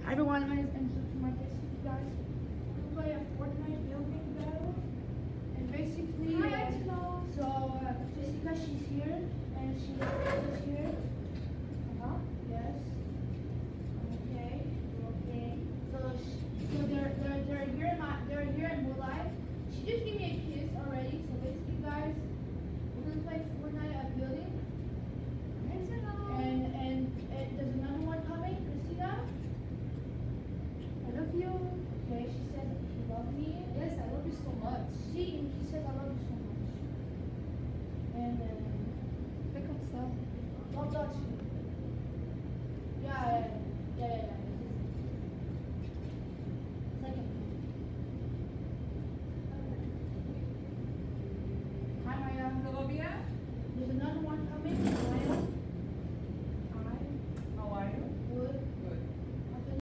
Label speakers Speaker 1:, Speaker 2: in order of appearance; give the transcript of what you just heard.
Speaker 1: Hi everyone, my name is Enzo to my case with you guys. We're gonna play a Fortnite building battle. And basically, Jessica, she's here and she's here. Yes. Okay. So they're here in real life. She just gave me a kiss already. So basically, guys, we're gonna play Fortnite at building. And there's another one coming, Christina. I love you. Okay, she said she loves me.
Speaker 2: Yes, I love you so much.
Speaker 1: See, and he says I love you so much. And
Speaker 2: Pick up stuff.
Speaker 1: love that you.